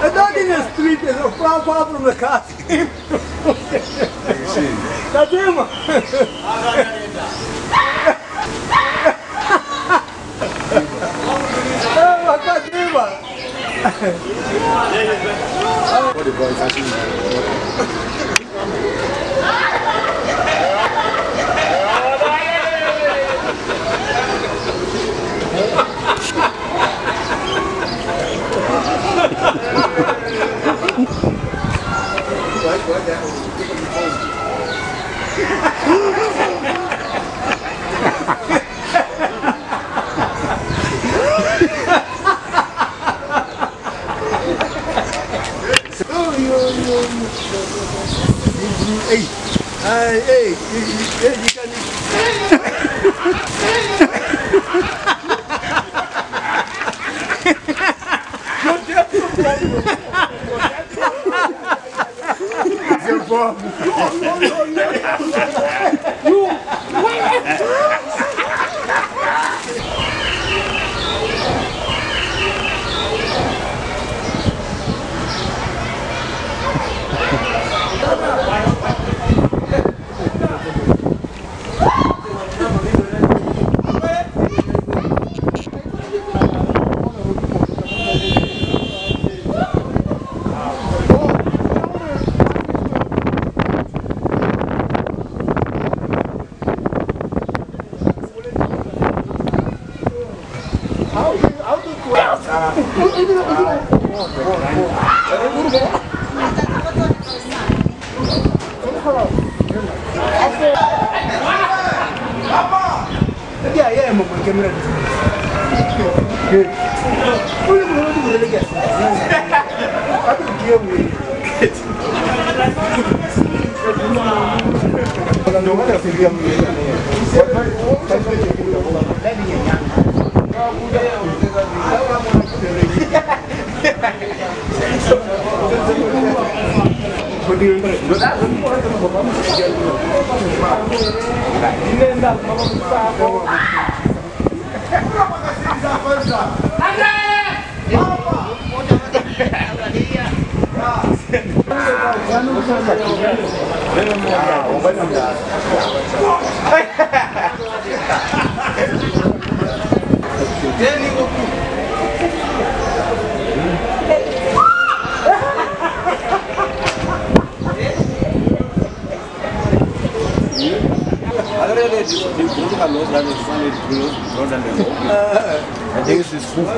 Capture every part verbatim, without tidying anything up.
Not in the street, it's far, far from the car. That's him. What the boys actually Hey, hey, hey, hey, you can. Yeah, yeah, I'm going to camera. Good. What are you going to do again? I don't deal with it. No matter if you're I think it's his food.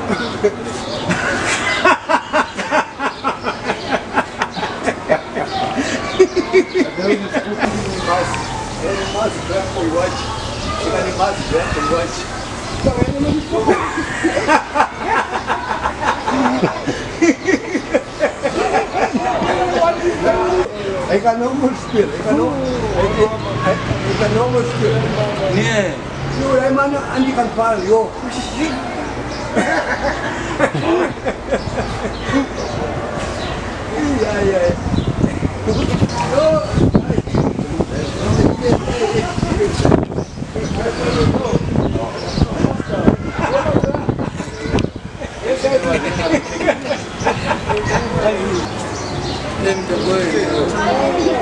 I can almost feel. I can almost feel. Yeah. You, I'm an Andy can file you. Yeah, yeah. Then the word.